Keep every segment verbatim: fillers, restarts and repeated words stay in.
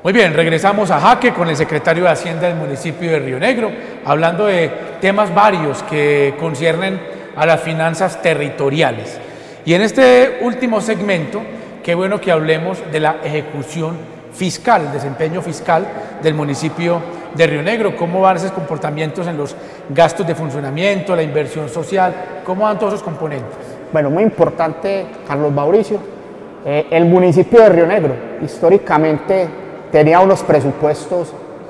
Muy bien, regresamos a Jaque con el secretario de Hacienda del municipio de Río Negro, hablando de temas varios que conciernen a las finanzas territoriales. Y en este último segmento, qué bueno que hablemos de la ejecución fiscal, el desempeño fiscal del municipio de Río Negro, cómo van esos comportamientos en los gastos de funcionamiento, la inversión social, cómo van todos esos componentes. Bueno, muy importante, Carlos Mauricio, eh, el municipio de Río Negro históricamente tenía unos presupuestos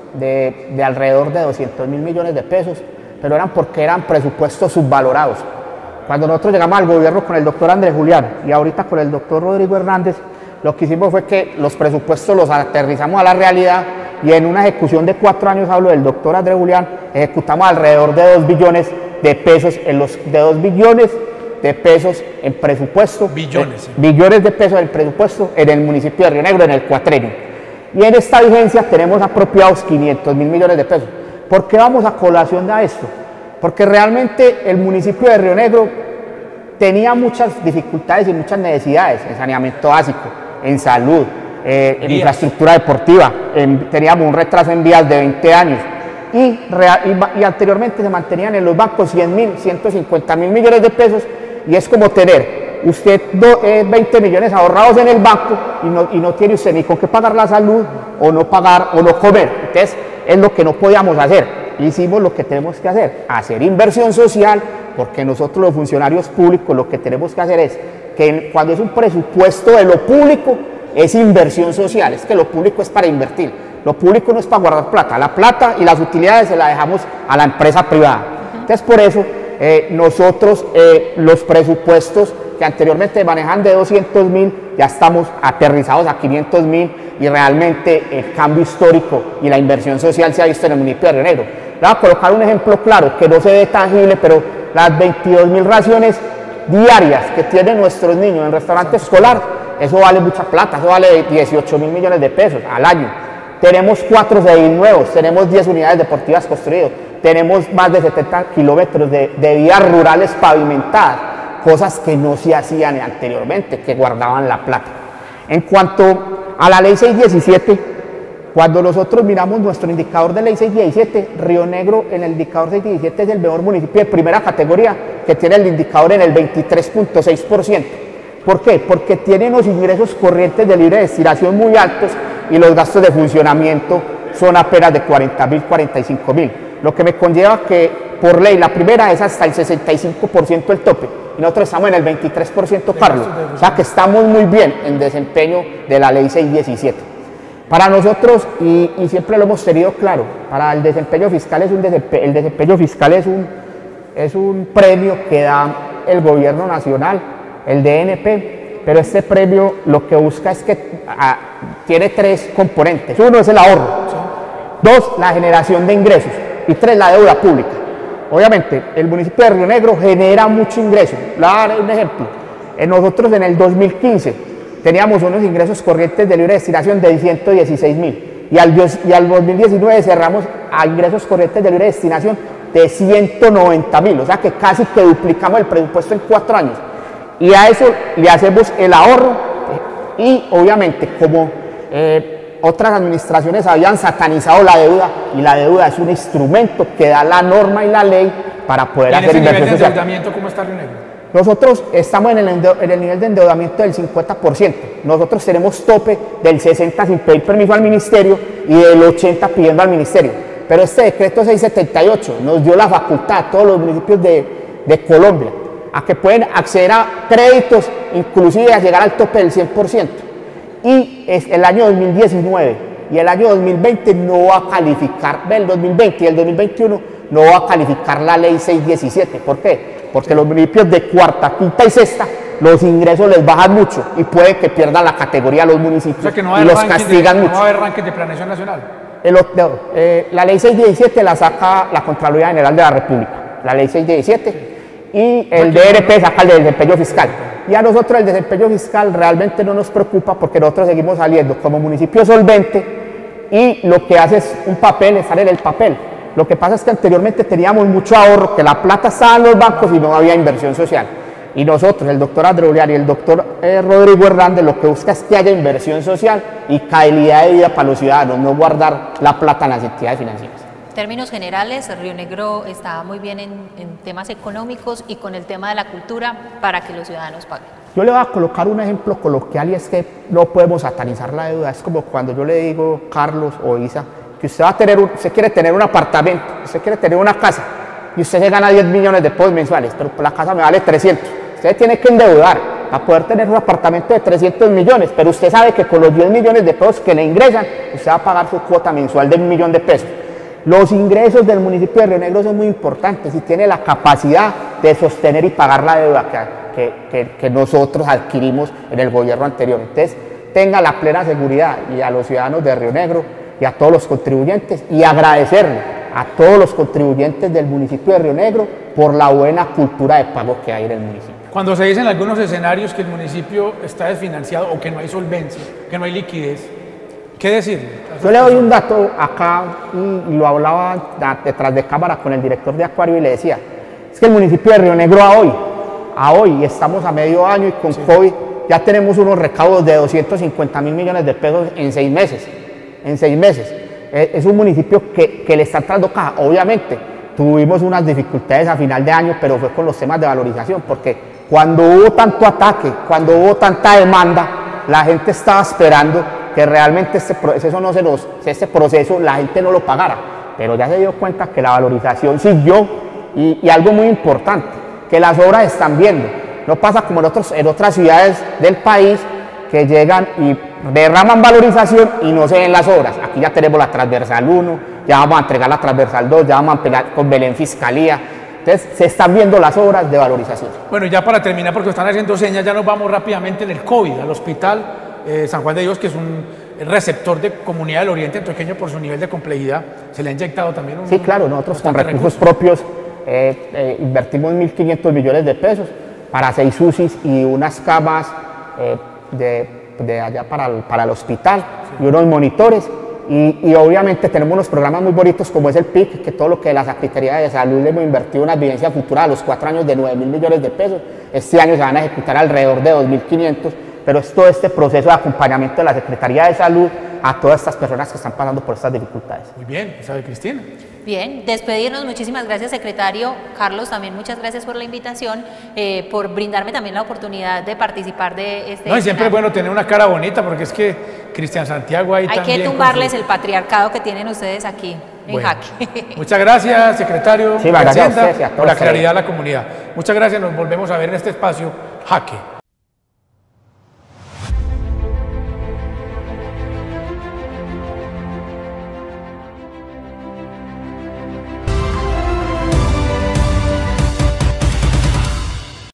de, de alrededor de doscientos mil millones de pesos, pero eran porque eran presupuestos subvalorados. Cuando nosotros llegamos al gobierno con el doctor Andrés Julián y ahorita con el doctor Rodrigo Hernández, lo que hicimos fue que los presupuestos los aterrizamos a la realidad y en una ejecución de cuatro años, hablo del doctor Andrés Julián, ejecutamos alrededor de dos billones de pesos, en los, de dos billones de pesos en presupuesto, billones, eh, billones de pesos en presupuesto en el municipio de Río Negro en el cuatrenio. Y en esta vigencia tenemos apropiados quinientos mil millones de pesos. ¿Por qué vamos a colación de esto? Porque realmente el municipio de Río Negro tenía muchas dificultades y muchas necesidades en saneamiento básico, en salud, eh, en infraestructura deportiva, en, teníamos un retraso en vías de veinte años y, real, y, y anteriormente se mantenían en los bancos cien mil, ciento cincuenta mil millones de pesos y es como tener usted do, eh, veinte millones ahorrados en el banco y no, y no tiene usted ni con qué pagar la salud o no pagar o no comer. Entonces es lo que no podíamos hacer. Hicimos lo que tenemos que hacer, hacer inversión social, porque nosotros los funcionarios públicos lo que tenemos que hacer es que cuando es un presupuesto de lo público es inversión social, es que lo público es para invertir, lo público no es para guardar plata, la plata y las utilidades se la dejamos a la empresa privada. Entonces por eso eh, nosotros eh, los presupuestos que anteriormente manejan de doscientos mil, ya estamos aterrizados a quinientos mil y realmente el cambio histórico y la inversión social se ha visto en el municipio de Río Negro. Le voy a colocar un ejemplo claro, que no se ve tangible, pero las veintidós mil raciones diarias que tienen nuestros niños en restaurante escolar, eso vale mucha plata, eso vale dieciocho mil millones de pesos al año. Tenemos cuatro C I nuevos, tenemos diez unidades deportivas construidas, tenemos más de setenta kilómetros de, de vías rurales pavimentadas, cosas que no se hacían anteriormente, que guardaban la plata. En cuanto a la ley seiscientos diecisiete, cuando nosotros miramos nuestro indicador de ley seiscientos diecisiete, Río Negro en el indicador seiscientos diecisiete es el mejor municipio de primera categoría, que tiene el indicador en el veintitrés punto seis por ciento. ¿Por qué? Porque tiene unos ingresos corrientes de libre destinación muy altos y los gastos de funcionamiento son apenas de cuarenta mil, cuarenta y cinco mil, lo que me conlleva que por ley la primera es hasta el sesenta y cinco por ciento el tope y nosotros estamos en el veintitrés por ciento, Carlos, o sea que estamos muy bien en desempeño de la ley seiscientos diecisiete. Para nosotros, y, y siempre lo hemos tenido claro, para el desempeño fiscal es un desempeño, el desempeño fiscal es un, es un premio que da el gobierno nacional, el D N P, pero este premio lo que busca es que a, tiene tres componentes. Uno es el ahorro, dos, la generación de ingresos y tres, la deuda pública. Obviamente, el municipio de Río Negro genera mucho ingreso. Le voy a dar un ejemplo. Nosotros en el dos mil quince teníamos unos ingresos corrientes de libre destinación de ciento dieciséis mil y al, y al dos mil diecinueve cerramos a ingresos corrientes de libre destinación de ciento noventa mil, o sea que casi que duplicamos el presupuesto en cuatro años. Y a eso le hacemos el ahorro y obviamente como eh, otras administraciones habían satanizado la deuda y la deuda es un instrumento que da la norma y la ley para poder ¿Y en hacer ese inversión nivel de social. endeudamiento cómo está Río Negro? Nosotros estamos en el, en el nivel de endeudamiento del cincuenta por ciento. Nosotros tenemos tope del sesenta por ciento sin pedir permiso al ministerio y del ochenta por ciento pidiendo al ministerio. Pero este decreto seiscientos setenta y ocho nos dio la facultad a todos los municipios de, de Colombia a que pueden acceder a créditos, inclusive a llegar al tope del cien por ciento. Y es el año dos mil diecinueve y el año dos mil veinte no va a calificar, el dos mil veinte y el dos mil veintiuno no va a calificar la ley seiscientos diecisiete. ¿Por qué? Porque los municipios de cuarta, quinta y sexta, los ingresos les bajan mucho y puede que pierdan la categoría los municipios, o sea que no y los castigan de, mucho. No va a haber ranking de planeación nacional. El, eh, la ley seiscientos diecisiete la saca la Contraloría General de la República, la ley seiscientos diecisiete, y el D N P saca el de desempeño fiscal. Y a nosotros el desempeño fiscal realmente no nos preocupa porque nosotros seguimos saliendo como municipio solvente y lo que hace es un papel, estar en el papel. Lo que pasa es que anteriormente teníamos mucho ahorro, que la plata estaba en los bancos y no había inversión social. Y nosotros, el doctor André Uliar y el doctor eh, Rodrigo Hernández, lo que busca es que haya inversión social y calidad de vida para los ciudadanos, no guardar la plata en las entidades financieras. En términos generales, Río Negro está muy bien en, en temas económicos y con el tema de la cultura para que los ciudadanos paguen. Yo le voy a colocar un ejemplo coloquial y es que no podemos satanizar la deuda. Es como cuando yo le digo, Carlos o Isa, que usted va a tener un, usted quiere tener un apartamento, usted quiere tener una casa y usted se gana diez millones de pesos mensuales, pero la casa me vale trescientos. Usted tiene que endeudar para poder tener un apartamento de trescientos millones, pero usted sabe que con los diez millones de pesos que le ingresan, usted va a pagar su cuota mensual de un millón de pesos. Los ingresos del municipio de Río Negro son muy importantes y tiene la capacidad de sostener y pagar la deuda que, que, que, que nosotros adquirimos en el gobierno anterior. Entonces, tenga la plena seguridad y a los ciudadanos de Río Negro y a todos los contribuyentes y agradecerle a todos los contribuyentes del municipio de Río Negro por la buena cultura de pago que hay en el municipio. Cuando se dicen algunos escenarios que el municipio está desfinanciado o que no hay solvencia, que no hay liquidez, ¿qué decirle? Yo le doy un dato acá y lo hablaba detrás de cámara con el director de Acuario y le decía, es que el municipio de Río Negro a hoy, a hoy, estamos a medio año y con sí. COVID ya tenemos unos recaudos de doscientos cincuenta mil millones de pesos en seis meses, en seis meses. Es un municipio que, que le está entrando caja, obviamente. Tuvimos unas dificultades a final de año, pero fue con los temas de valorización, porque cuando hubo tanto ataque, cuando hubo tanta demanda, la gente estaba esperando que realmente este proceso, no se nos, este proceso la gente no lo pagara, pero ya se dio cuenta que la valorización siguió y, y algo muy importante, que las obras están viendo. No pasa como en, otros, en otras ciudades del país que llegan y derraman valorización y no se ven las obras. Aquí ya tenemos la transversal uno, ya vamos a entregar la transversal dos, ya vamos a pelear con Belén Fiscalía. Entonces, se están viendo las obras de valorización. Bueno, ya para terminar, porque están haciendo señas, ya nos vamos rápidamente en el COVID, al hospital eh, San Juan de Dios, que es un receptor de Comunidad del Oriente Antioqueño por su nivel de complejidad. Se le ha inyectado también un... Sí, claro, nosotros con recursos, recursos propios eh, eh, invertimos mil quinientos millones de pesos para seis U C Is y unas camas eh, de, de allá para el, para el hospital, sí. Y unos monitores. Y, y obviamente tenemos unos programas muy bonitos como es el P I C, que todo lo que la Secretaría de Salud le hemos invertido en una vivencia futura a los cuatro años de nueve mil millones de pesos. Este año se van a ejecutar alrededor de dos mil quinientos, pero es todo este proceso de acompañamiento de la Secretaría de Salud a todas estas personas que están pasando por estas dificultades. Muy bien, ¿sabe Cristina? Bien, despedirnos, muchísimas gracias secretario. Carlos, también muchas gracias por la invitación, eh, por brindarme también la oportunidad de participar de este... No, y siempre es bueno tener una cara bonita, porque es que Cristian Santiago ahí Hay también... que tumbarles su... el patriarcado que tienen ustedes aquí en bueno, Jaque. Muchas gracias, secretario sí, de Hacienda, ustedes, por la claridad de la comunidad. Muchas gracias, nos volvemos a ver en este espacio Jaque.